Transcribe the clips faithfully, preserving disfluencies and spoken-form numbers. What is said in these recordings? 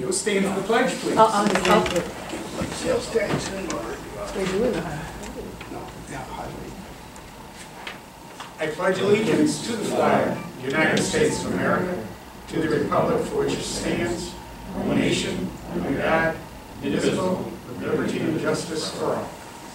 You'll stand for the pledge, please. Uh, uh, okay. Sales tax and We're doing that. no, yeah, highway. I pledge allegiance to the flag, United States of America, to the republic for which it stands, one nation, under God, indivisible, with liberty and justice for all.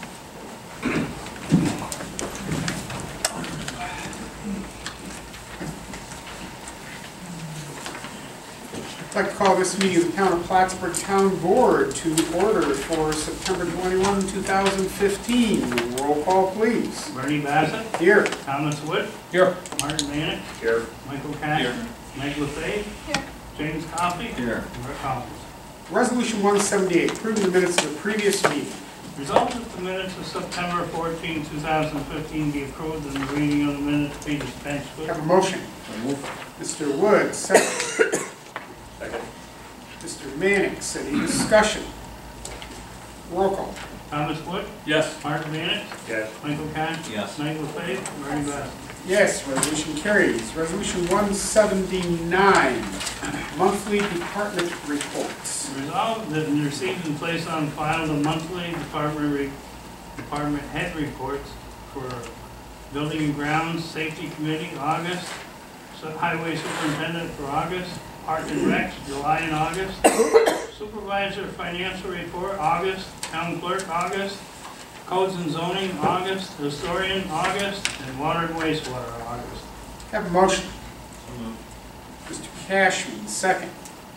I'd like to call this meeting of the Town of Plattsburgh Town Board to order for September twenty-first, two thousand fifteen. Roll call, please. Bernie Bassett. Here. Thomas Wood. Here. Martin Manick. Here. Michael Caston. Mike LaFave. Here. James Coffey. Here. And Rick Collins. Resolution one seventy-eight, approving the minutes of the previous meeting. Resolved that the minutes of September fourteenth, two thousand fifteen be approved and the reading of the minutes be dispensed with. Have a motion. Mister Wood, second. Second. Mister Mannix, any discussion? Roll call. Thomas Wood. Yes. Martin Manick. Yes. Michael Caston. Yes. Mike LaFave. Bernie Bassett. Yes, resolution carries. Resolution one seventy-nine, monthly department reports. Resolved that in received and placed on file the monthly department re department head reports for Building and Grounds Safety Committee, August, so Highway Superintendent for August, Park and Rec, July and August, Supervisor Financial Report, August, Town Clerk, August, Codes and Zoning, August, Historian, August, and Water and Wastewater, August. Have a motion. Mister Cashman, second.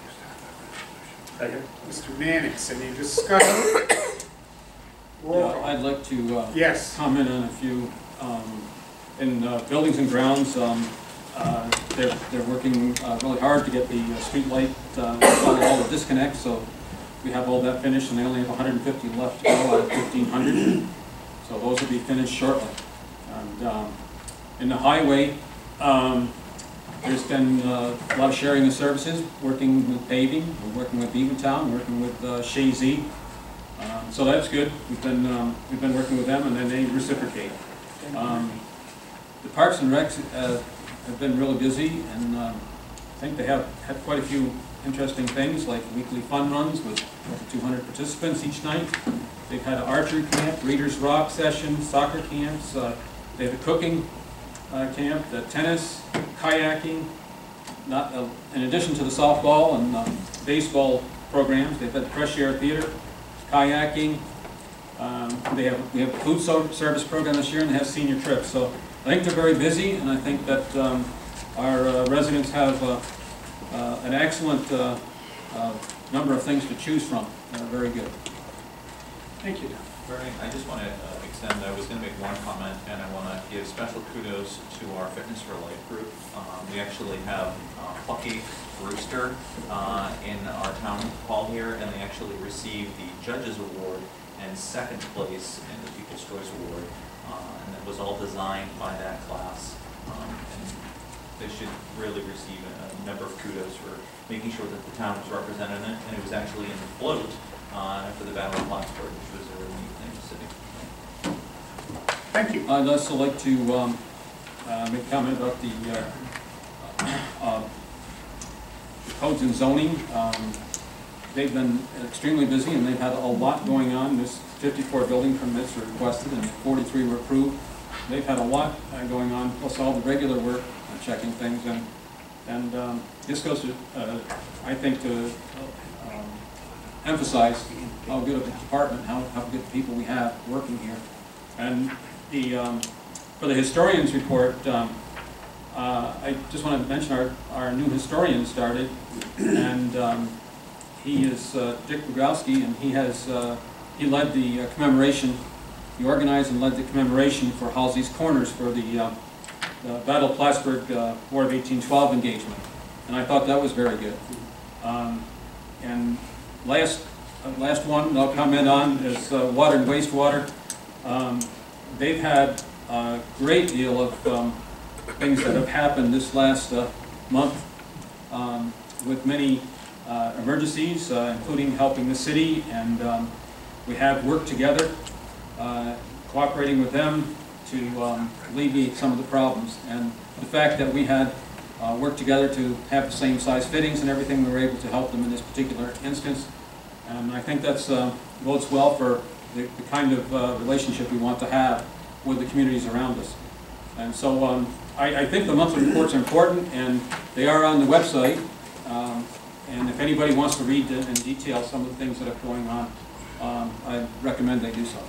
Second. Mister Mannix, any discussion? Roll Yeah, call. I'd like to uh, Yes. comment on a few. Um, in uh, buildings and grounds, um, uh, they're, they're working uh, really hard to get the uh, street light, uh, all, all the disconnects, so we have all that finished, and they only have one hundred fifty left to go out of fifteen hundred. So those will be finished shortly. And um, in the highway, um, there's been uh, a lot of sharing of services, working with paving, we're working with Beavertown, working with uh, Shazy. Um, so that's good. We've been um, we've been working with them, and then they reciprocate. Um, the Parks and Recs uh, have been really busy, and um, I think they have had quite a few interesting things, like weekly fun runs with two hundred participants each night. They've had an archery camp, Readers Rock session, soccer camps. Uh, they have a cooking uh, camp, the tennis, kayaking. Not uh, in addition to the softball and um, baseball programs, they've had the fresh air theater, kayaking. Um, they have we have a food so service program this year, and they have senior trips. So I think they're very busy, and I think that um, our uh, residents have uh, uh, an excellent uh, uh, number of things to choose from. Uh, very good. Thank you. Bernie, I just want to uh, extend, I was going to make one comment, and I want to give special kudos to our Fitness for Life group. Um, we actually have uh, Plucky Rooster uh, in our town hall here, and they actually received the Judges Award and second place in the People's Choice Award, uh, and it was all designed by that class. Um, and they should really receive a, a number of kudos for making sure that the town was represented in it, and it was actually in the float uh, for the Battle of Plattsburgh, which was a really neat thing to see. Thank you. I'd also like to um, uh, make a comment about the, uh, uh, the codes and zoning. Um, they've been extremely busy, and they've had a lot going on. There's fifty-four building permits were requested, and forty-three were approved. They've had a lot uh, going on, plus all the regular work, uh, checking things, and and um, this goes to, uh, I think, to uh, um, emphasize how good of a department, how, how good people we have working here. And the um, for the historians report, um, uh, I just want to mention our, our new historian started, and um, he is uh, Dick Rogowski, and he has uh, he led the uh, commemoration, he organized and led the commemoration for Halsey's Corners for the, uh, the Battle of Plattsburgh uh, War of eighteen twelve engagement, and I thought that was very good. Um, and last uh, last one I'll comment on is uh, water and wastewater. Um, they've had a great deal of um, things that have happened this last uh, month um, with many uh, emergencies, uh, including helping the city, and um, we have worked together, uh, cooperating with them to um, alleviate some of the problems. And the fact that we had uh, worked together to have the same size fittings and everything. We were able to help them in this particular instance. And I think that's uh, bodes well for the, the kind of uh, relationship we want to have with the communities around us. And so um, I, I think the monthly reports are important, and they are on the website. Um, and if anybody wants to read in detail some of the things that are going on, um, I recommend they do so.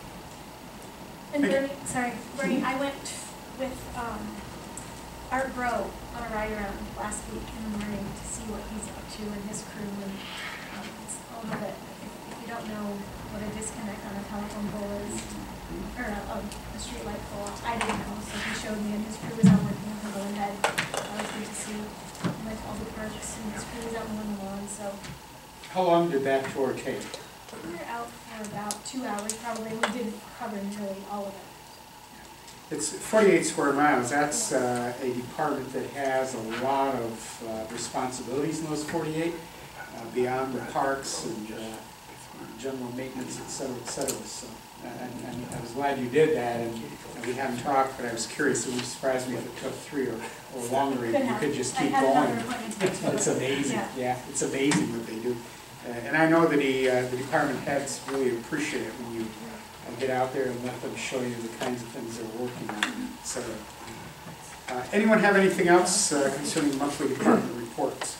And Bernie, sorry, Bernie, I went with um, Art Bro on a ride around last week in the morning to see what he's up to and his crew. And um, it's a little bit, if, if you don't know what a disconnect on a telephone pole is, or a, a street light pole, I didn't know, so he showed me, and his crew was out working on the road ahead. That was good to see. He went to all the parks, and his crew was out mowing the lawn, so. How long did that tour take? We were out for about two hours probably. We didn't cover nearly all of it. It's forty-eight square miles. That's uh, a department that has a lot of uh, responsibilities in those forty-eight, uh, beyond the parks and uh, general maintenance, et cetera, et cetera. So, and, and I was glad you did that, and, and we haven't talked, but I was curious. It would surprise me if it took three or, or longer. Could You could just I keep had going. another appointment to go to. It's amazing. Yeah. Yeah, it's amazing what they do. Uh, and I know that the, uh, the department heads really appreciate it when you uh, get out there and let them show you the kinds of things they're working on, et cetera. Uh, anyone have anything else uh, concerning monthly department reports?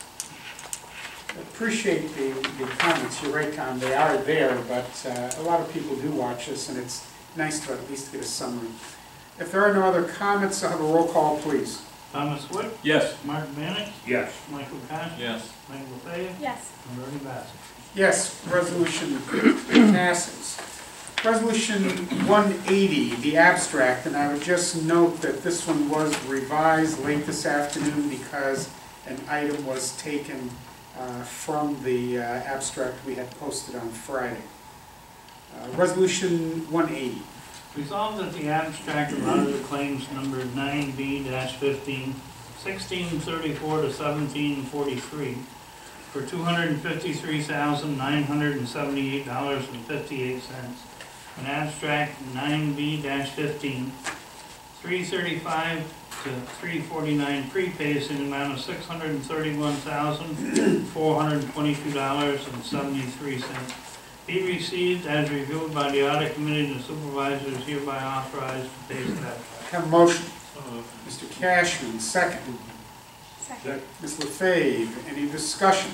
I appreciate the, the comments. You're right, Tom, they are there, but uh, a lot of people do watch us, and it's nice to at least get a summary. If there are no other comments, I'll have a roll call, please. Thomas Wood, Yes. Mark Manick, Yes. Michael Cash, Yes. Michael Fay, Yes. and Bernie Bassett. Yes, resolution passes. Resolution one eighty, the abstract, and I would just note that this one was revised late this afternoon because an item was taken uh, from the uh, abstract we had posted on Friday. Uh, Resolution one eighty. Resolved that the abstract of auditor claims number nine B fifteen, sixteen thirty-four to seventeen forty-three for two hundred fifty-three thousand nine hundred seventy-eight dollars and fifty-eight cents. And abstract nine B fifteen, three thirty-five to three forty-nine prepays in the amount of six hundred thirty-one thousand four hundred twenty-two dollars and seventy-three cents. Be received as reviewed by the audit committee, and the supervisor is hereby authorized to pay that. Have a motion. Mister Cashman, second. Second. Miz LaFave, any discussion?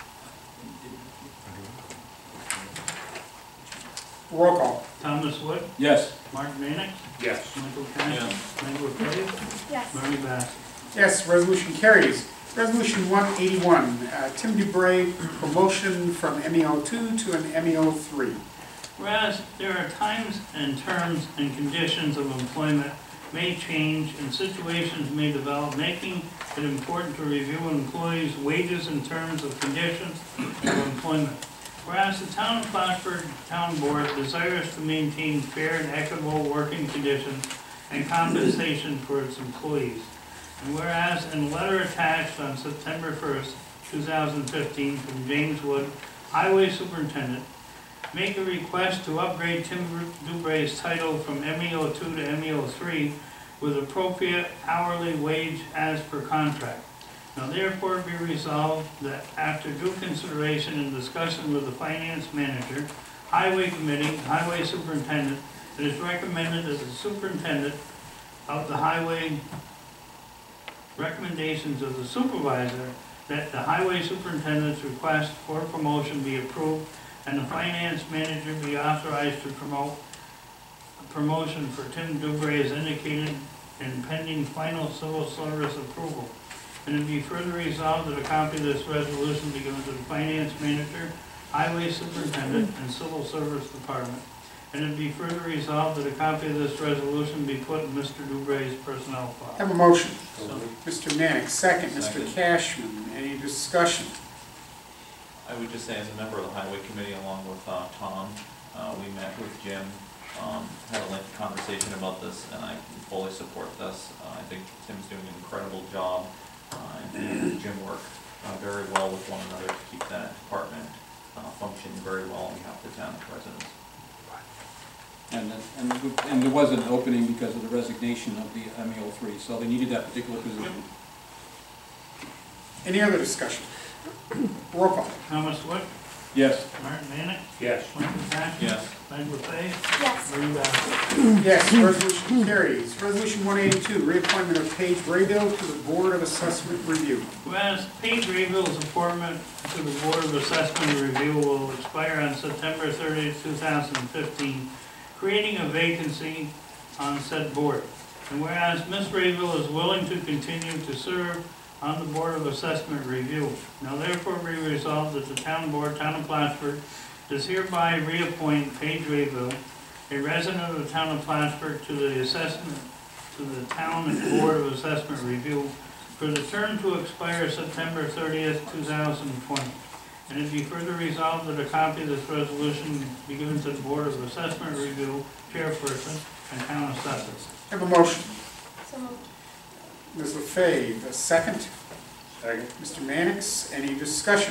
Roll call. Thomas Wood, Yes. Mark Manick, Yes. Michael Cash, Michael Fay, Yes. Bernie Bassett. Yes, resolution carries. Resolution one eighty-one, uh, Tim DeBray, promotion from M E O two to an M E O three. Whereas there are times and terms and conditions of employment may change and situations may develop, making it important to review an employee's wages in terms of conditions of employment. Whereas the town of Plattsburgh Town Board desires to maintain fair and equitable working conditions and compensation for its employees. And whereas in a letter attached on September first, two thousand fifteen from James Wood, Highway Superintendent, make a request to upgrade Tim Dubray's title from M E O two to M E O three with appropriate hourly wage as per contract. Now therefore be resolved that after due consideration and discussion with the finance manager, highway committee, highway superintendent, it is recommended that the superintendent of the highway recommendations of the supervisor that the highway superintendent's request for promotion be approved and the finance manager be authorized to promote a promotion for Tim Dubray as indicated in pending final civil service approval. And it be further resolved that a copy of this resolution be given to the finance manager, highway superintendent, and civil service department. And it be further resolved that a copy of this resolution be put in Mister Dubray's personnel file. Have a motion. So, Mister Manick, second. Mister Second. Cashman, any discussion? I would just say, as a member of the highway committee, along with uh, Tom, uh, we met with Jim, um, had a lengthy conversation about this, and I fully support this. Uh, I think Tim's doing an incredible job, uh, and Jim work uh, very well with one another to keep that department uh, functioning very well on behalf of the town residents. And, and, and there was an opening because of the resignation of the M E O three, so they needed that particular position. Any other discussion? Roll call. Thomas Wood, Yes. Martin Manick, Yes. Michael Patton. Yes. Meg LaFave, Yes. Bernie Bass. Yes, resolution carries. Resolution one eighty-two, reappointment of Paige Raybill to the Board of Assessment Review. Whereas Paige Raybill's appointment to the Board of Assessment Review will expire on September thirtieth, two thousand fifteen, creating a vacancy on said board. And whereas Miz Raybill is willing to continue to serve on the Board of Assessment Review, now therefore be resolved that the Town Board, Town of Plattsburgh, does hereby reappoint Paige Raybill, a resident of the Town of Plattsburgh, to the assessment, to the Town Board of Assessment Review for the term to expire September thirtieth, two thousand twenty. And it be further resolved that a copy of this resolution be given to the Board of Assessment Review, Chairperson, and Town Assessors. Have a motion. So moved. Miz LaFave, a second. Second. Mister Mannix, any discussion?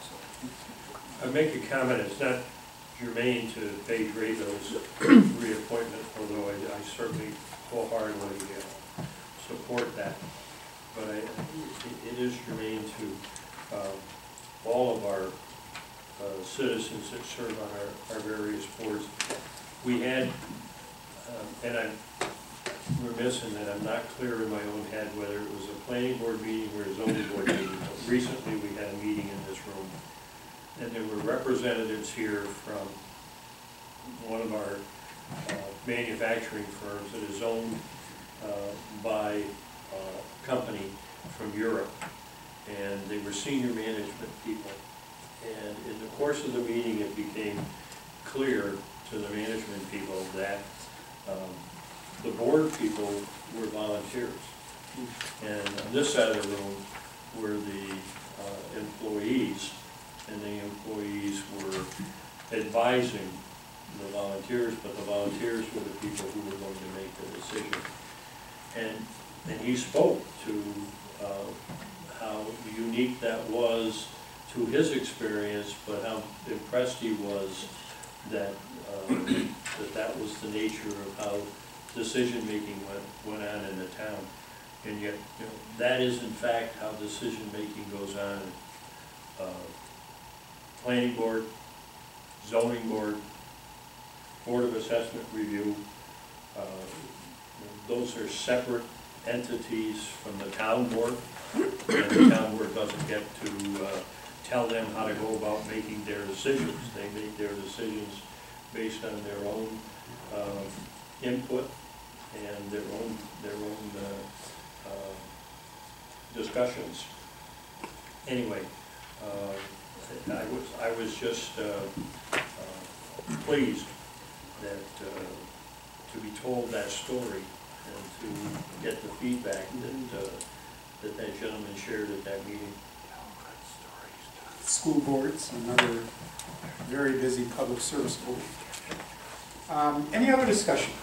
I make a comment, it's not germane to Paige Raybill's reappointment, although I, I certainly wholeheartedly uh, support that. But I, it, it is germane to uh, all of our uh, citizens that serve on our, our various boards. We had, um, and I'm remiss in that I'm not clear in my own head whether it was a planning board meeting or a zoning board meeting, but recently we had a meeting in this room. And there were representatives here from one of our uh, manufacturing firms that is owned uh, by a company from Europe. And they were senior management people. And in the course of the meeting, it became clear to the management people that um, the board people were volunteers. And on this side of the room were the uh, employees, and the employees were advising the volunteers, but the volunteers were the people who were going to make the decision. And, and he spoke to uh, how unique that was to his experience, but how impressed he was that uh, that, that was the nature of how decision-making went, went on in the town. And yet, you know, that is in fact how decision-making goes on. Uh, planning board, zoning board, Board of Assessment Review, uh, those are separate entities from the town board, and the town board doesn't get to uh, tell them how to go about making their decisions. They make their decisions based on their own uh, input and their own their own uh, uh, discussions. Anyway, uh, I was I was just uh, uh, pleased that uh, to be told that story and to get the feedback that uh, that that gentleman shared at that meeting. School boards, another very busy public service board. Um, any other discussion?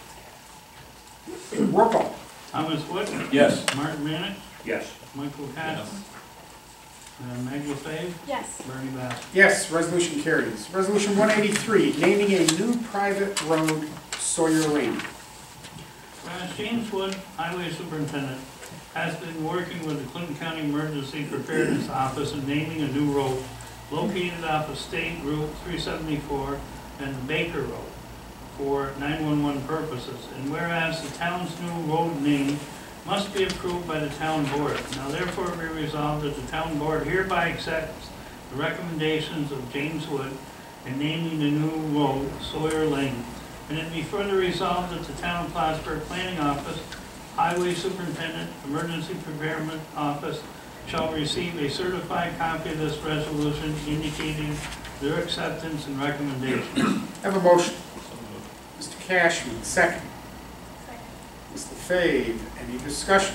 Roll call. Thomas Wood, Yes. Martin Manick, Yes. Michael Patton, uh, Meg LaFave, Yes. Bernie Bass. Yes, resolution carries. Resolution one eighty-three, naming a new private road, Sawyer Lane. Whereas James Wood, Highway Superintendent, has been working with the Clinton County Emergency Preparedness Office in naming a new road located off of State Route three seventy-four and Baker Road for nine one one purposes. And whereas the town's new road name must be approved by the town board. Now therefore be resolved that the town board hereby accepts the recommendations of James Wood in naming the new road Sawyer Lane. And it be further resolved that the town of Plattsburgh Planning Office, Highway Superintendent, Emergency Preparedness Office shall receive a certified copy of this resolution indicating their acceptance and recommendation. Have a motion. Mister Cashman, second. Second. Mister Fave, any discussion?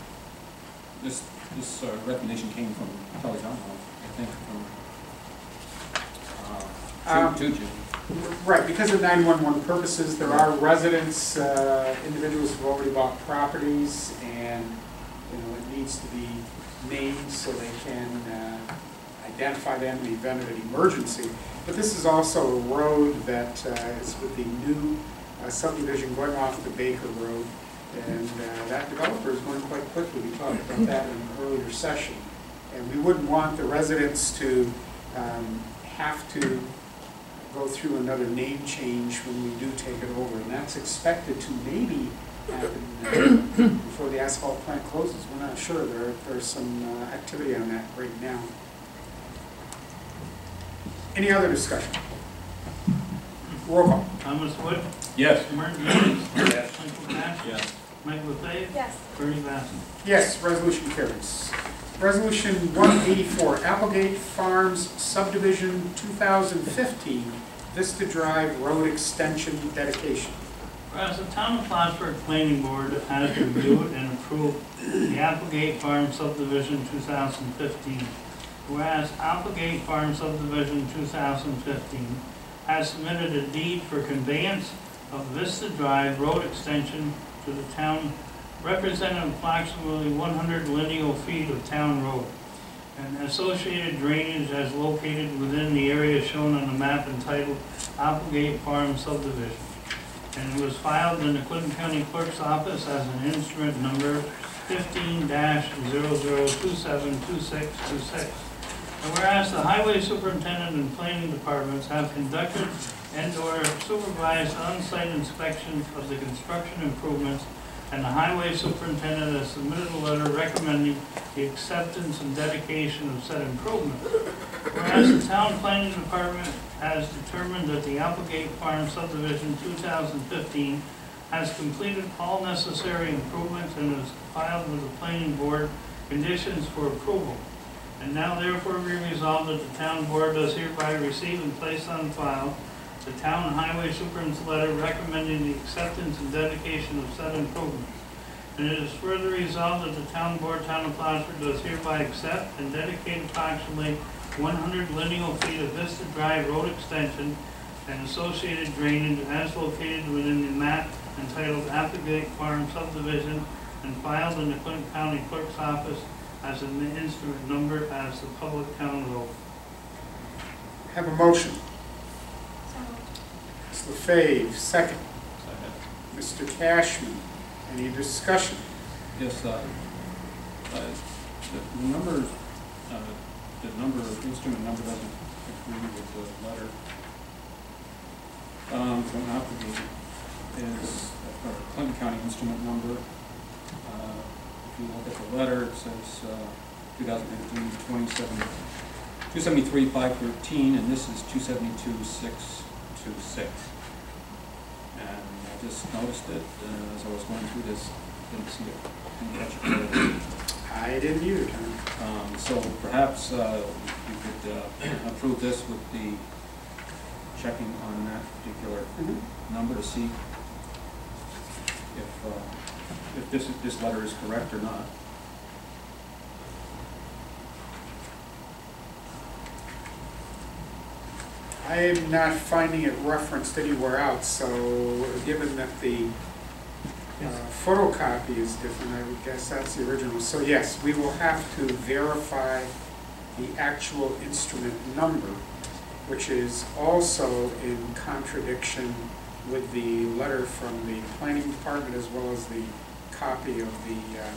This, this uh, recommendation came from Kelly John, I think, from, uh, Um, to, to Jim. Right, because of nine one one purposes, there are residents, uh, individuals who've already bought properties, and, you know, it needs to be named so they can uh, identify them in the event of an emergency. But this is also a road that uh, is with the new uh, subdivision going off the Baker Road, and uh, that developer is going quite quickly. We talked about that in an earlier session. And we wouldn't want the residents to um, have to go through another name change when we do take it over. And that's expected to maybe happen uh, before the asphalt plant closes. We're not sure. There, there's some uh, activity on that right now. Any other discussion? Roll call. Thomas Wood, Yes. Martin Jennings, Yes. Michael Cash, Yes. Mike LeFave, Yes. Bernie Bassen. Yes, resolution carries. Resolution one eighty-four, Applegate Farms Subdivision two thousand fifteen, Vista Drive Road Extension Dedication. Whereas the Town of Plattsburgh Planning Board has reviewed and approved the Applegate Farm Subdivision two thousand fifteen. Whereas Applegate Farm Subdivision two thousand fifteen has submitted a deed for conveyance of Vista Drive Road Extension to the town, representing approximately one hundred lineal feet of town road, and associated drainage as located within the area shown on the map entitled Applegate Farm Subdivision. And it was filed in the Clinton County Clerk's Office as an instrument number fifteen dash zero zero two seven two six two six. And whereas the Highway Superintendent and Planning Departments have conducted and/or supervised on-site inspections of the construction improvements, and the Highway Superintendent has submitted a letter recommending the acceptance and dedication of said improvements. Whereas the Town Planning Department has determined that the Applegate Farm Subdivision two thousand fifteen has completed all necessary improvements and is filed with the Planning Board conditions for approval. And now therefore be resolved that the Town Board does hereby receive and place on file the Town Highway Superintendent's letter recommending the acceptance and dedication of said improvements. And it is further resolved that the Town Board, Town of Plattsburgh, does hereby accept and dedicate approximately one hundred lineal feet of Vista Drive Road Extension and associated drainage as located within the map entitled Applegate Farm Subdivision and filed in the Clinton County Clerk's Office as an instrument number as the public town road. Have a motion. So moved. Miz LaFave, second. Second. Mister Cashman, any discussion? Yes, uh, uh, the number, uh, the number, instrument number doesn't agree with the letter. Um, from Applegate is a Clinton County instrument number. Uh, If you look at the letter, it says uh, two thousand fifteen twenty-seven, two seventy-three five thirteen, and this is two seventy-two six two six. And I just noticed it uh, as I was going through this, didn't see it, didn't catch it. I didn't either, Tom. Um, so perhaps uh, you could uh, approve this with the checking on that particular Mm-hmm. number to see if uh, if this this letter is correct or not. I am not finding it referenced anywhere else, so given that the uh, photocopy is different, I would guess that's the original. So yes, we will have to verify the actual instrument number, which is also in contradiction with the letter from the planning department as well as the copy of the uh,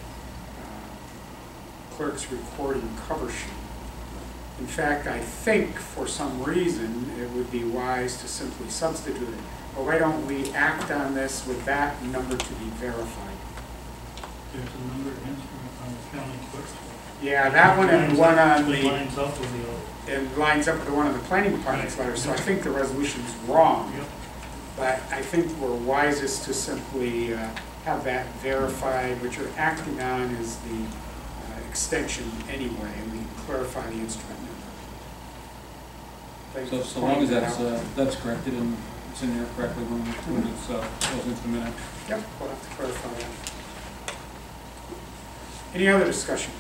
uh, clerk's recording cover sheet. In fact, I think for some reason it would be wise to simply substitute it. But why don't we act on this with that number to be verified? There's a number of instruments on the county clerk's. Yeah, that one and one on It the, lines up with the other. it lines up with the one on the planning department's letter, so I think the resolution's wrong. Yep. But I think we're wisest to simply uh, have that verified. What you're acting on is the uh, extension anyway, and we can clarify the instrument number. Thanks So, for so long as pointing that that's, out. uh, that's corrected and it's in there correctly when, when it's, uh, goes into the minute. Yep, we'll have to clarify that. Any other discussion?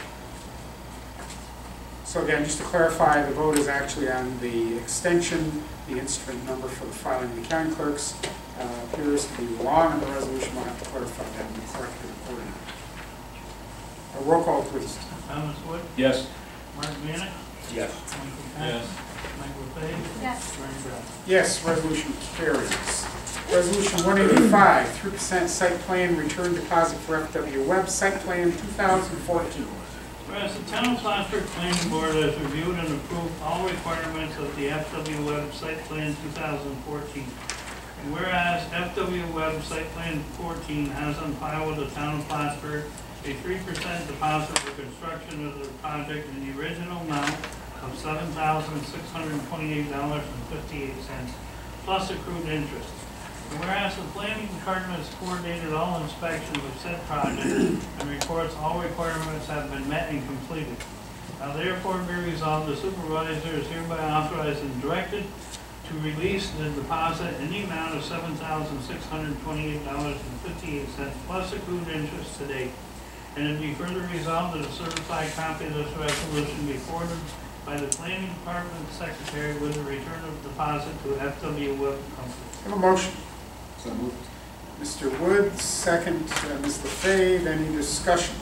So again, just to clarify, the vote is actually on the extension. The instrument number for the filing of the county clerks uh, appears to be wrong in the resolution. We'll have to clarify that and correct it accordingly. A roll call, please. Thomas Wood, Yes. Mark Minick, Yes. Michael Cash, Michael LeFave, Yes. Bernie Bassen. Yes, resolution carries. Resolution one eighty-five, three percent site plan return deposit for F W Web, site plan two thousand fourteen. Whereas the town of Plattsburgh Planning Board has reviewed and approved all requirements of the F W Web Site Plan two thousand fourteen. And whereas F W Web Site Plan fourteen has on file with the town of Plattsburgh a three percent deposit for construction of the project in the original amount of seven thousand six hundred twenty-eight dollars and fifty-eight cents plus accrued interest. And whereas the planning department has coordinated all inspections of said project and reports all requirements have been met and completed. Now therefore be resolved, the supervisor is hereby authorized and directed to release the deposit in the amount of seven thousand six hundred twenty-eight dollars and fifty-eight cents plus accrued interest to date. And it be further resolved that a certified copy of this resolution be forwarded by the planning department secretary with the return of deposit to F W Web Company. Have a motion. So moved. Mister Wood, second, uh, Miz LaFave, any discussion?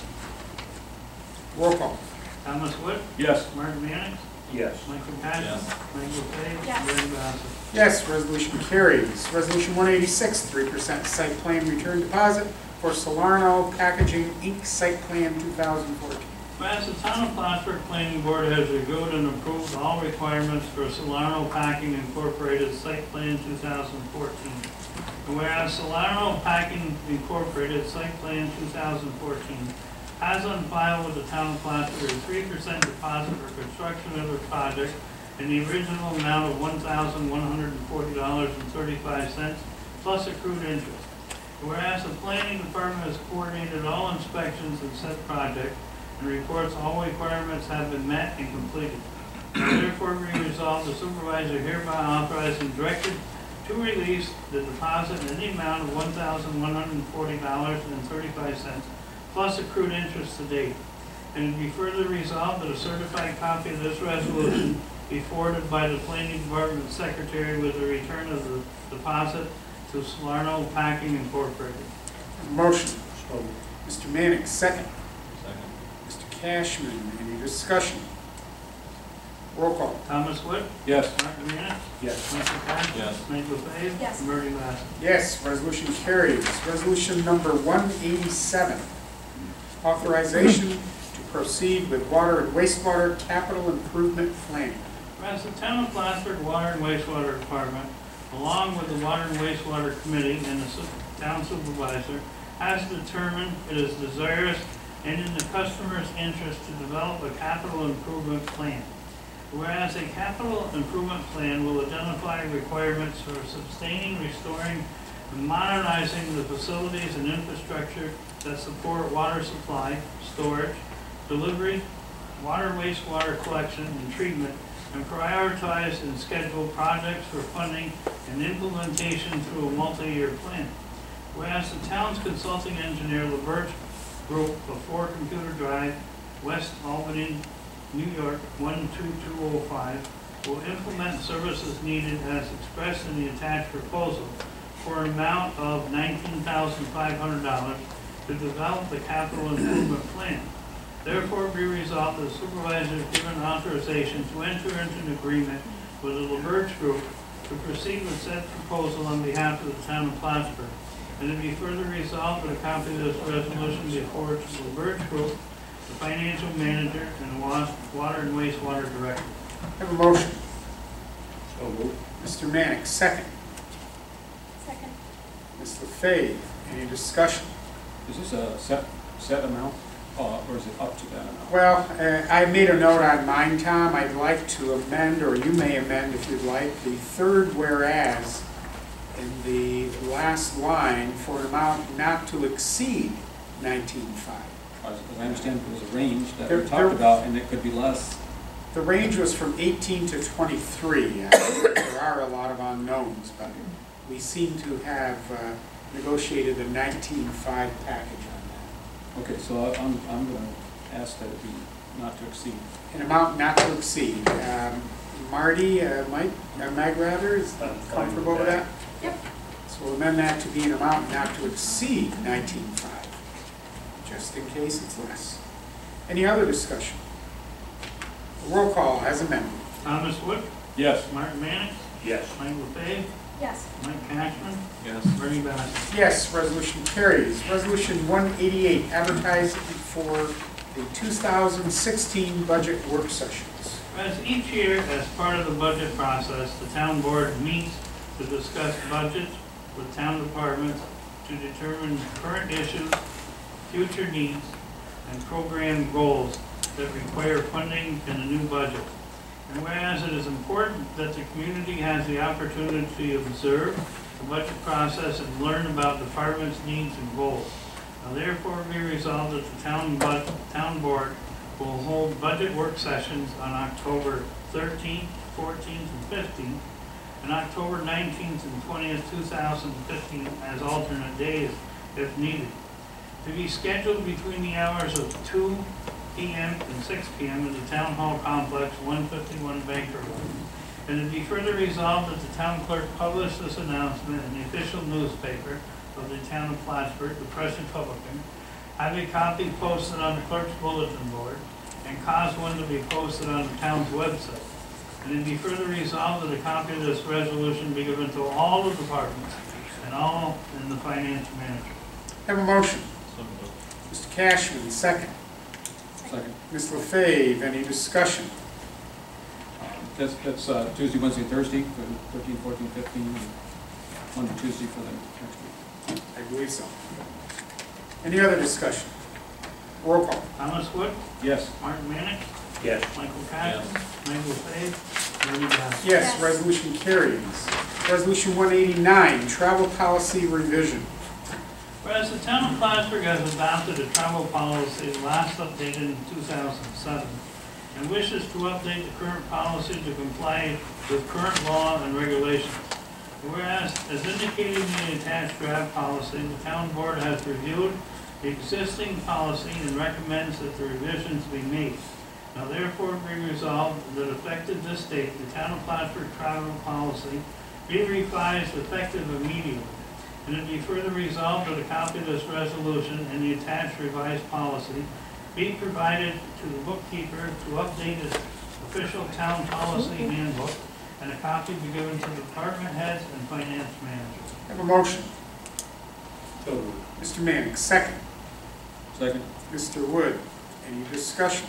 Roll call. Thomas Wood, Yes. Martin Mannix, Yes. Michael Patton, Yes. Michael Fay, Yes. Larry Bassett. Yes, resolution carries. Resolution one eighty-six, three percent site plan return deposit for Salarno Packaging Incorporated Site Plan two thousand fourteen. Whereas the town of Plattsburgh Planning Board has reviewed and approved all requirements for Salarno Packing Incorporated Site Plan two thousand fourteen. And whereas Salarno Packing Incorporated Site Plan two thousand fourteen has on file with the town of Plattsburgh a three percent deposit for construction of the project in the original amount of one thousand one hundred forty dollars and thirty-five cents plus accrued interest. And whereas the planning department has coordinated all inspections of said project and reports all requirements have been met and completed. Now therefore be resolved, the supervisor hereby authorized and directed to release the deposit in the amount of one thousand one hundred forty dollars and thirty-five cents plus accrued interest to date. And it be further resolved that a certified copy of this resolution be forwarded by the planning department secretary with the return of the deposit to Salarno Packing Incorporated. Motion. So moved. Mister Mannix, second. Second. Mister Cashman, any discussion? Roll call. Thomas Wood, Yes. Martin Mannix, Yes. Michael Patton, Yes. Michael Fay, Yes. Larry Bassett. Yes, resolution carries. Resolution number one eighty-seven, authorization to proceed with water and wastewater capital improvement planning. Whereas the town of Plattsburgh Water and Wastewater Department, along with the Water and Wastewater Committee and the su- town supervisor, has determined it is desirous and in the customer's interest to develop a capital improvement plan. Whereas a capital improvement plan will identify requirements for sustaining, restoring, and modernizing the facilities and infrastructure that support water supply, storage, delivery, water wastewater collection and treatment, and prioritize and schedule projects for funding and implementation through a multi-year plan. Whereas the town's consulting engineer, LaBerge Group of four Computer Drive, West Albany, New York, one two two oh five, will implement services needed as expressed in the attached proposal for an amount of nineteen thousand five hundred dollars to develop the capital improvement plan. Therefore be resolved that the supervisor is given authorization to enter into an agreement with the LaBerge Group to proceed with said proposal on behalf of the town of Plattsburgh. And it be further resolved that a copy of this resolution be forwarded to the LaBerge Group, the financial manager, and the wa- water and wastewater director. Have a motion. So moved. Mister Mannix, second. Second. Miz LaFave, any discussion? Is this a set, set amount, uh, or is it up to that amount? Well, uh, I made a note on mine, Tom. I'd like to amend, or you may amend if you'd like, the third whereas in the last line for an amount not to exceed nineteen-five. As I understand, there was a range that There- we there- talked about, and it could be less. The range was from eighteen to twenty-three. Uh, There are a lot of unknowns, but we seem to have uh, negotiated a nineteen-five package on Okay, so I- I'm, I'm gonna ask that it be not to exceed. that. An amount not to exceed. Um, Marty, uh, Mike, uh, Meg rather, is I'm fine with comfortable with that? that. Yep. So we'll amend that to be an amount not to exceed nineteen-five, just in case it's less. Any other discussion? Roll call as amended. Thomas Wood, Yes. Martin Mannix, Yes. Michael Fay, Yes. Mike Cashman, Yes. Bernie Bassett. Yes, resolution carries. Resolution one eighty-eight, advertising for the two thousand sixteen budget work sessions. As each year, as part of the budget process, the town board meets to discuss budgets with town departments to determine current issues, future needs, and program goals that require funding in a new budget. And whereas it is important that the community has the opportunity to observe the budget process and learn about departments' needs and goals. Now therefore be resolved that the town, bud town board will hold budget work sessions on October thirteenth, fourteenth, and fifteenth, and October nineteenth and twentieth, two thousand fifteen as alternate days if needed. To be scheduled between the hours of two P M and six P M in the Town Hall Complex, one fifty-one Banker Road. And to be further resolved that the town clerk publish this announcement in the official newspaper of the town of Plattsburgh, the Press Republican, have a copy posted on the clerk's bulletin board, and cause one to be posted on the town's website. And to be further resolved that a copy of this resolution be given to all the departments and all in the finance manager. Have a motion. So moved. Mister Cashman, second. Second. Miz LaFave, any discussion? Um, That's, that's uh, Tuesday, Wednesday, Thursday, for thirteen, fourteen, fifteen, and Monday, Tuesday for the next week. I believe so. Any other discussion? Roll call. Thomas Wood, Yes. Martin Mannix, Yes. Michael Catton, Michael Fave, Ernie Bass. Yes, Yes. resolution carries. Resolution one eighty-nine, travel policy revision. Whereas the town of Plattsburgh has adopted a travel policy last updated in two thousand seven and wishes to update the current policy to comply with current law and regulations. Whereas, as indicated in the attached draft policy, the town board has reviewed the existing policy and recommends that the revisions be made. Now therefore be resolved that effective this date, the town of Plattsburgh travel policy be revised effective immediately. And it be further resolved that a copy of this resolution and the attached revised policy be provided to the bookkeeper to update his official town policy handbook, and a copy be given to the department heads and finance managers. Have a motion. So moved. Mister Mannix, second. Second. Mister Wood, any discussion?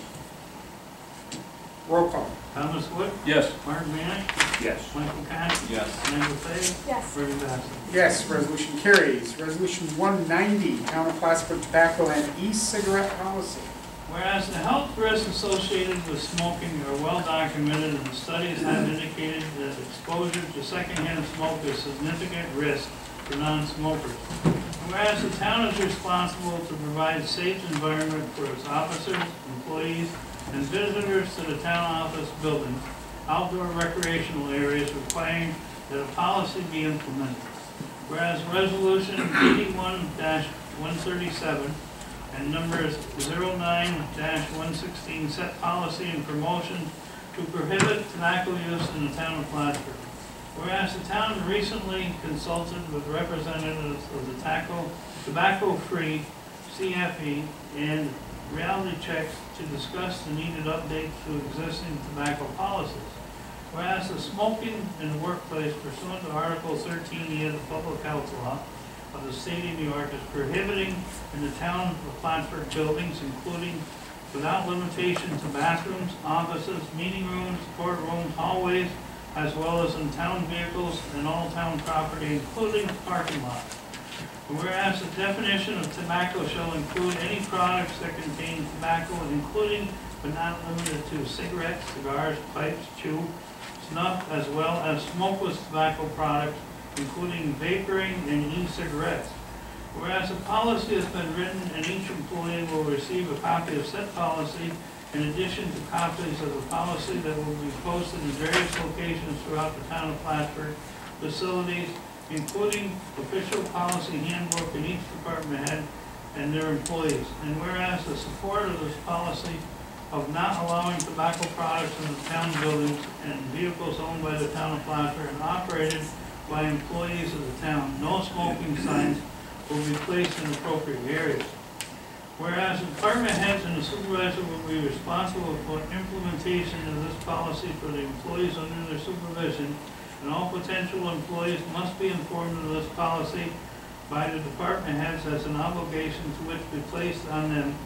Roll call. Thomas Wood, Yes. Martin Mannix, Yes. Michael Catton, Yes. Michael Fave, Yes. Ernie Bass. Yes, resolution carries. Resolution one ninety, Town of Plattsburgh tobacco and e-cigarette policy. Whereas the health risks associated with smoking are well documented and the studies have indicated that exposure to secondhand smoke is a significant risk for non-smokers. Whereas the town is responsible to provide a safe environment for its officers, employees, and visitors to the town office buildings, outdoor recreational areas requiring that a policy be implemented. Whereas Resolution eighty-one dash one thirty-seven and numbers zero nine dash one sixteen set policy and promotion to prohibit tobacco use in the town of Plattsburgh. Whereas the town recently consulted with representatives of the tobacco, tobacco-free C F E and reality checks to discuss the needed updates to existing tobacco policies. Whereas the smoking in the workplace pursuant to Article thirteen E of the Public Health Law of the State of New York is prohibiting in the town of Plattsburgh buildings, including without limitation to bathrooms, offices, meeting rooms, courtrooms, hallways, as well as in town vehicles and all town property, including parking lots. Whereas the definition of tobacco shall include any products that contain tobacco, including but not limited to cigarettes, cigars, pipes, chew, snuff, as well as smokeless tobacco products, including vaporing and e-cigarettes. Whereas a policy has been written and each employee will receive a copy of said policy in addition to copies of the policy that will be posted in various locations throughout the town of Plattsburgh facilities, including official policy handbook in each department head and their employees. And whereas the support of this policy of not allowing tobacco products in the town buildings and vehicles owned by the town of Plattsburgh and operated by employees of the town, no smoking signs will be placed in appropriate areas. Whereas the department heads and the supervisor will be responsible for implementation of this policy for the employees under their supervision, and all potential employees must be informed of this policy by the department heads as an obligation to which be placed on them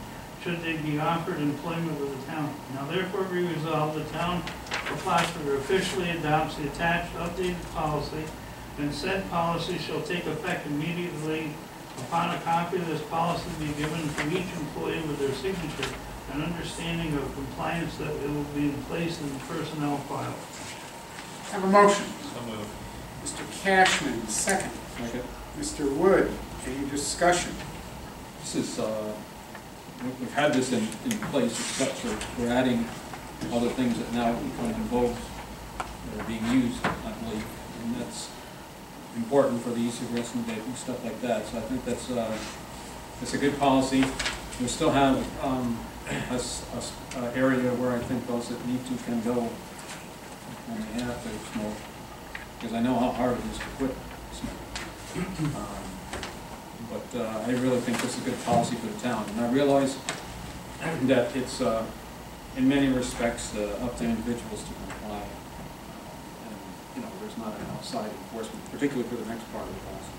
should they be offered employment with the town. Now therefore be resolved, the town of Plattsburgh officially adopts the attached updated policy, and said policy shall take effect immediately upon a copy of this policy be given to each employee with their signature and understanding of compliance that it will be placed in the personnel file. Have a motion. So moved. Mister Cashman, second. Okay. Mister Wood, any discussion? This is, uh, we- we've had this in, in place, except for we're adding other things that now become in vogue, that are being used, I believe, and that's important for the e-cigarettes and vaping, stuff like that. So I think that's, uh, that's a good policy. We still have um, a, s- a s- uh, area where I think those that need to can go when they have to smoke, because I know how hard it is to quit smoking. Um, But uh, I really think this is a good policy for the town, and I realize that it's, uh, in many respects, uh, up to individuals to comply. Uh, And, you know, there's not an outside enforcement, particularly for the next part of the policy.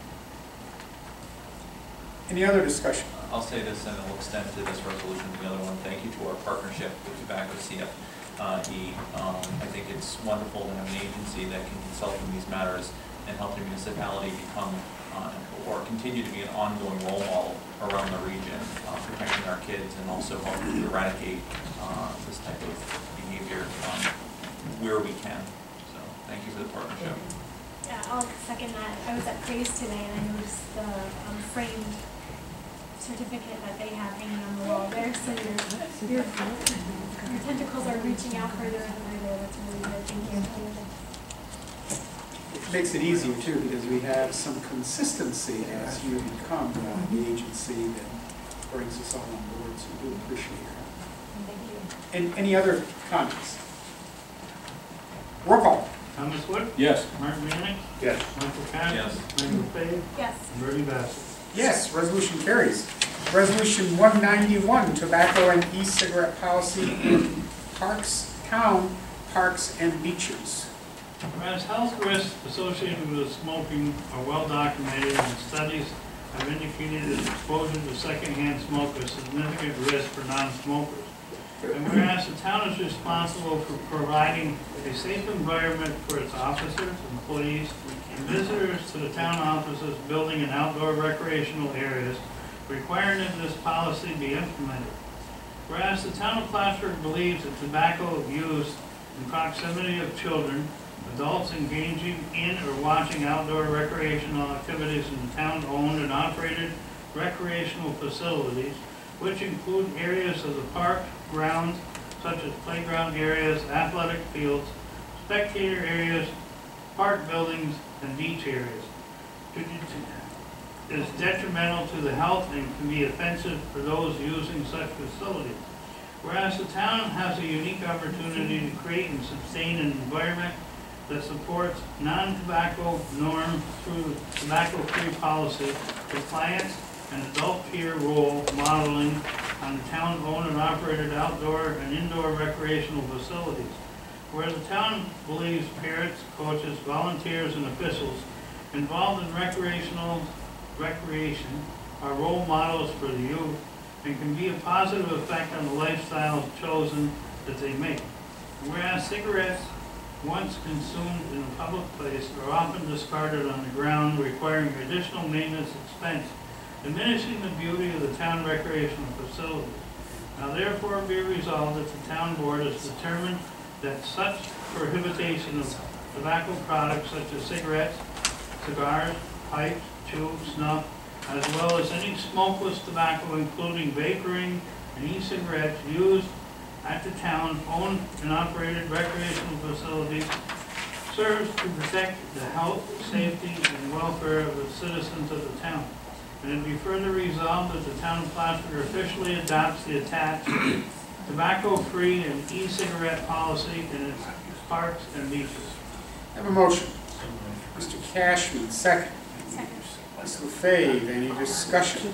Any other discussion? I'll say this, and it'll extend to this resolution, the other one. Thank you to our partnership with Tobacco C F E. Um, I think it's wonderful to have an agency that can consult in these matters and help the municipality become, uh, or continue to be an ongoing role model around the region, uh, protecting our kids and also helping to eradicate uh, this type of behavior um, where we can. So thank you for the partnership. Yeah, I'll second that. I was at Praise today and I noticed the um, framed certificate that they have hanging on the wall there, so your, your, your tentacles are reaching out further and further. That's really good. Thank you. It makes it easier too, because we have some consistency as you become uh, the agency that brings us all on board, so we appreciate that. Thank you. And any other comments? Roll call. Thomas Wood? Yes. Mark Manning? Yes. Michael Cash? Yes. Michael Fay? Yes. And Bernie Bassett. Yes, resolution carries. Resolution one ninety-one, tobacco and e-cigarette policy in parks, town parks and beaches. Whereas health risks associated with smoking are well documented, and studies have indicated that exposure to secondhand smoke is a significant risk for non-smokers. And whereas the town is responsible for providing a safe environment for its officers, employees, and visitors to the town offices, building and outdoor recreational areas, requiring that this policy be implemented. Whereas the town of Plattsburgh believes that tobacco use in proximity of children, adults engaging in or watching outdoor recreational activities in town-owned and operated recreational facilities, which include areas of the park, grounds, such as playground areas, athletic fields, spectator areas, park buildings, and beach areas, is detrimental to the health and can be offensive for those using such facilities. Whereas the town has a unique opportunity to create and sustain an environment that supports non-tobacco norm through tobacco-free policy, compliance, and adult peer role modeling on town-owned and operated outdoor and indoor recreational facilities. Where the town believes parents, coaches, volunteers, and officials involved in recreational recreation are role models for the youth and can be a positive effect on the lifestyles chosen that they make. Whereas cigarettes, once consumed in a public place, are often discarded on the ground, requiring additional maintenance expense, diminishing the beauty of the town recreational facilities. Now therefore be resolved that the town board has determined that such prohibition of tobacco products such as cigarettes, cigars, pipes, chew, snuff, as well as any smokeless tobacco including vaporing and e-cigarettes used at the town-owned and operated recreational facilities serves to protect the health, safety, and welfare of the citizens of the town. And it be further resolved that the town of Plattsburgh officially adopts the attached tobacco-free and e-cigarette policy in its parks and beaches. Have a motion. Mister Cashman, second. Second. Miz LaFave, any discussion?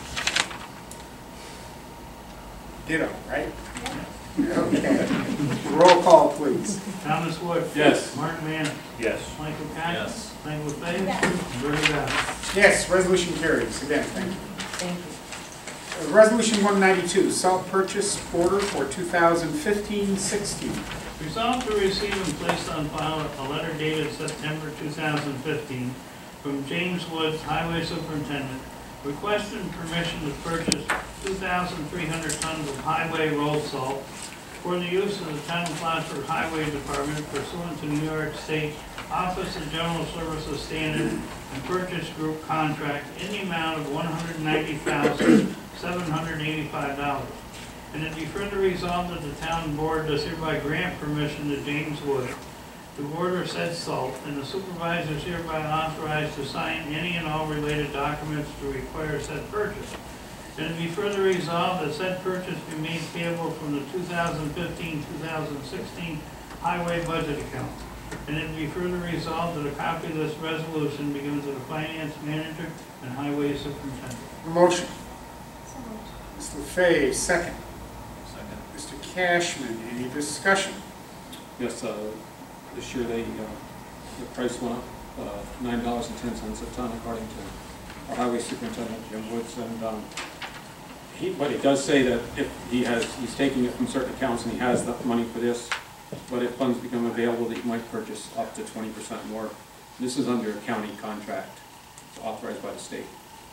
Ditto, right? Okay. Roll call, please. Thomas Wood. Yes. Mark Manning. Yes. Michael Cash. Yes. Michael Fay. Yes. And Bernie Bassett. Yes, resolution carries. Again, thank you. Thank you. Resolution one ninety-two, salt purchase order for two thousand fifteen sixteen. Resolved to receive and place on file a letter dated September two thousand fifteen from James Woods, Highway Superintendent, requesting permission to purchase two thousand three hundred tons of highway road salt for the use of the Town of Plattsburgh Highway Department pursuant to New York State Office of General Services Standard and Purchase Group contract in the amount of one hundred ninety thousand seven hundred eighty-five dollars. And it be further resolved that the town board does hereby grant permission to James Wood to order said salt, and the supervisor is hereby authorized to sign any and all related documents to require said purchase. And it be further resolved that said purchase be made payable from the two thousand fifteen two thousand sixteen highway budget account. And it be further resolved that a copy of this resolution be given to the finance manager and highway superintendent. Motion. So moved. Mister LaFave, second. Second. Mister Cashman, any discussion? Yes, uh, this year they, uh, the price went up, uh, nine dollars and ten cents a ton according to our highway superintendent, Jim Woods, and, um, he, but it does say that if he has, he's taking it from certain accounts and he has the money for this, but if funds become available, that he might purchase up to twenty percent more. This is under a county contract, it's authorized by the state.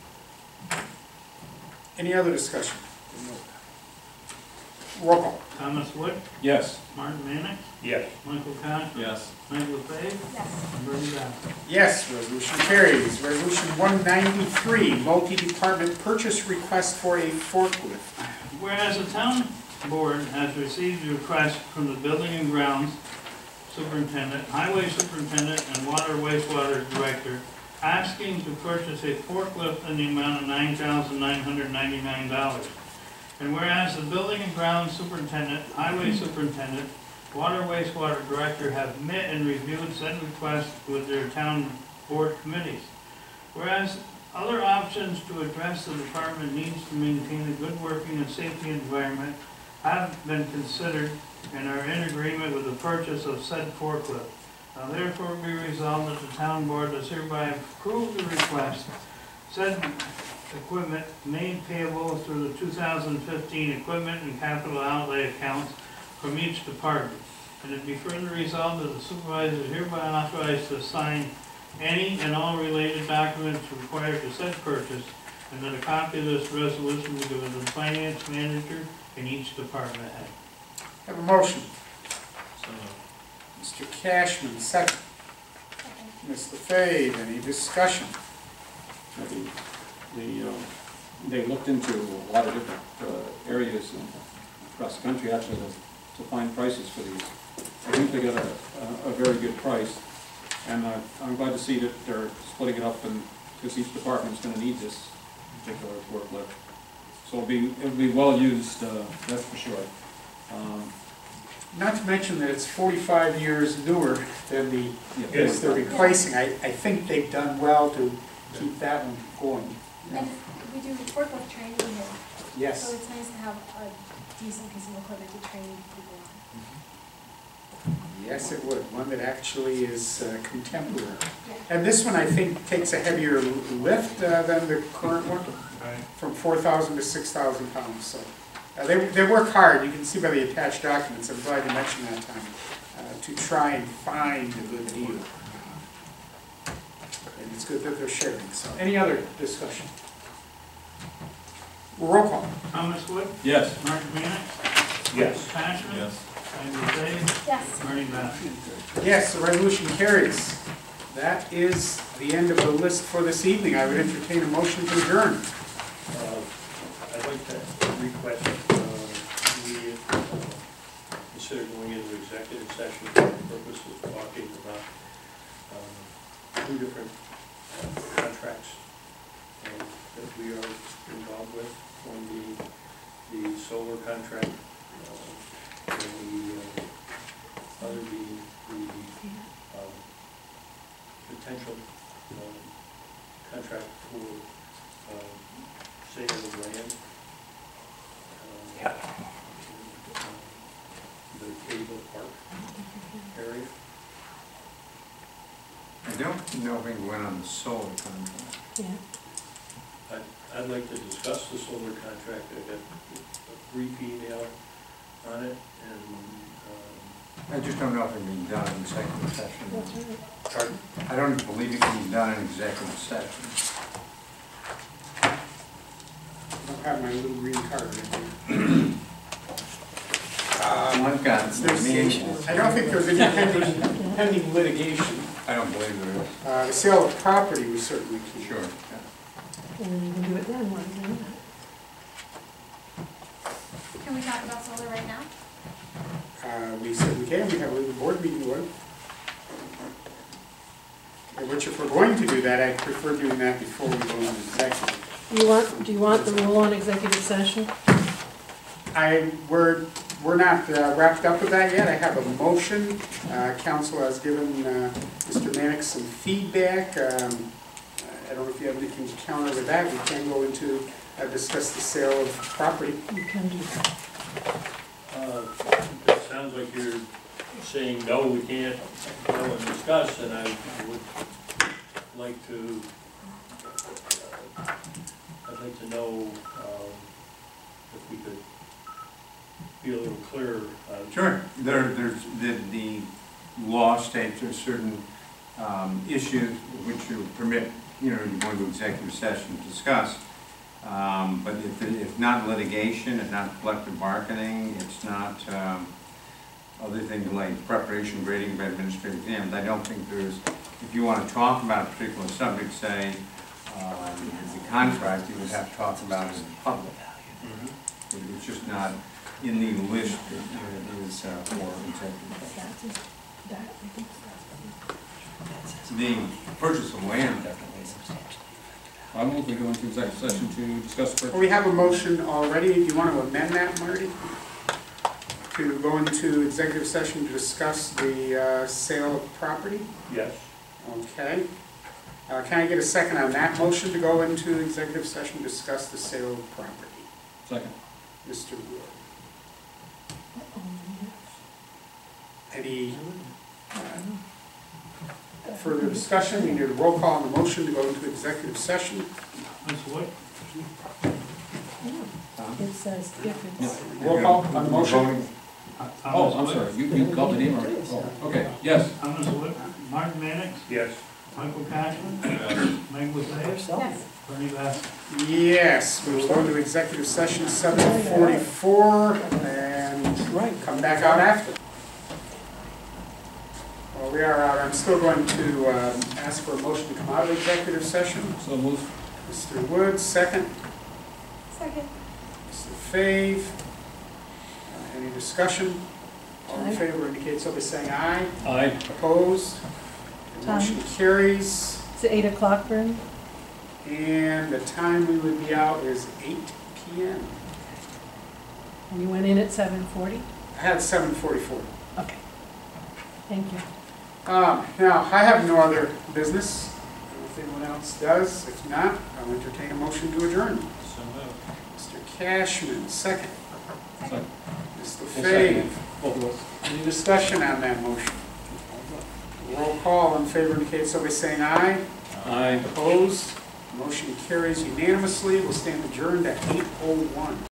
Any other discussion? Roll call. Thomas Wood, Yes. Martin Mannix, Yes. Michael Con, Yes. Michael LaFave, Yes. and Bernie Bass. Yes, resolution carries. Resolution one ninety-three, multi-department purchase request for a forklift. Whereas the town board has received a request from the building and grounds superintendent, highway superintendent, and water wastewater director asking to purchase a forklift in the amount of nine thousand nine hundred ninety-nine dollars. And whereas the building and grounds superintendent, highway superintendent, water wastewater director have met and reviewed said request with their town board committees. Whereas other options to address the department needs to maintain a good working and safety environment have been considered and are in agreement with the purchase of said forklift. Now therefore be resolved that the town board does hereby approve the request, said equipment made payable through the two thousand fifteen equipment and capital outlay accounts from each department. And it be further resolved that the supervisor is hereby authorized to sign any and all related documents required to said purchase, and that a copy of this resolution be given to the finance manager and each department head. Have a motion. So moved. Mister Cashman, second. Second. Mister LaFave, any discussion? The, the, uh, they looked into a lot of different uh, areas in- across the country actually to, to find prices for these. I think they got a, a, a very good price, and uh, I'm glad to see that they're splitting it up, and because each department's going to need this particular forklift. So it'll be, it'll be well used, uh, that's for sure. Um, Not to mention that it's forty-five years newer than the, yeah, as they're replacing. I, I think they've done well to keep that one going. And we do forklift training here, so Yes. it's nice to have a decent piece of equipment to train people on. Yes, it would. One that actually is uh, contemporary. Yeah. And this one, I think, takes a heavier lift uh, than the current one, Right. from four thousand to six thousand pounds. So uh, they, they work hard. You can see by the attached documents. I'm glad you mentioned that, Tom, uh, to try and find a good deal. And it's good that they're sharing. So any other discussion? Roll call. Thomas Wood, Yes. Martin Mannix, Yes. Cashman, Yes. Michael LaFave, Yes. Bernie Bass. Yes, the resolution carries. That is the end of the list for this evening. I would entertain a motion to adjourn. Uh, I'd like to request, uh, we uh, consider going into executive session for the purpose of talking about uh, two different uh, contracts uh, that we are involved with. One being the solar contract, uh, and the uh, other being the um, potential um, contract for um, sale of land. um, Yeah. in, uh, The Cable Park area. I don't know if we went on the solar contract. Yeah. I'd, I'd like to discuss the solar contract. I got a brief email on it, and, um, I just don't know if it can be done in executive session. That's right. Pardon? I don't believe it can be done in executive session. I don't have my little green card right here. Um, I've got Litigation. I don't think there's any pending, pending litigation. I don't believe there is. Uh, the sale of property, we certainly can. Sure. And then you can do it then, why don't you? Can we talk about solar right now? Uh, we certainly can, we have a little board meeting with. Which if we're going to do that, I'd prefer doing that before we go into executive. You want, do you want the rule on executive session? I, we're, we're not uh, wrapped up with that yet. I have a motion. Uh, Council has given uh, Mister Mannix some feedback. Um, I don't know if you have anything to counter with that. We can go into, uh, discuss the sale of property. You can do that. uh, it sounds like you're saying, no, we can't go and discuss, and I would like to, uh, I'd like to know, um, if we could be a little clearer on. Sure. There, there's, the, the law states there's certain um, issues which you permit, you know, you go into executive session to discuss. Um, but if, it- if not litigation, if not collective bargaining, it's not um, other things like preparation, grading of administrative exams, I don't think there's, if you want to talk about a particular subject, say, um, the contract, you would have to talk about it in public. Mhm. It's just not in the list that is uh, for executive session. The purchase of land definitely. I move we go into executive session to discuss purchase. Well, we have a motion already. Do you want to amend that, Marty? To go into executive session to discuss the uh, sale of property? Yes. Okay. Uh, Can I get a second on that motion to go into executive session to discuss the sale of property? Second. Mister Wood. Any uh, further discussion? We need a roll call on the motion to go into executive session. Ms. Wood? It says if it's, Roll call on the motion. Oh, Thomas I'm Wood? sorry, you, you called the name already. Oh, okay, yes. Thomas Wood? Martin Mannix? Yes. Michael Cashman? Meg Wazeas? Yes. Bernie Bass? Yes, we will go into executive session seven forty-four and come back out after. Well, we are out. I'm still going to um, ask for a motion to come out of executive session. So move. Mister Woods, second. Second. Mister Fave. Uh, Any discussion? All in Aye. favor indicate so by saying aye. Aye. Opposed? The motion carries. it's eight o'clock, Bernie? And the time we would be out is eight P M And you went in at seven forty? I had seven forty-four. Okay. Thank you. Um, Now, I have no other business. I don't know if anyone else does. If not, I'll entertain a motion to adjourn. So moved. Mister Cashman, second. Second. Mister I'll second Fave. it. Both of us. Any discussion on that motion? Roll call in favor indicate so by saying aye. Aye. Opposed? Motion carries unanimously. We'll stand adjourned at eight oh one.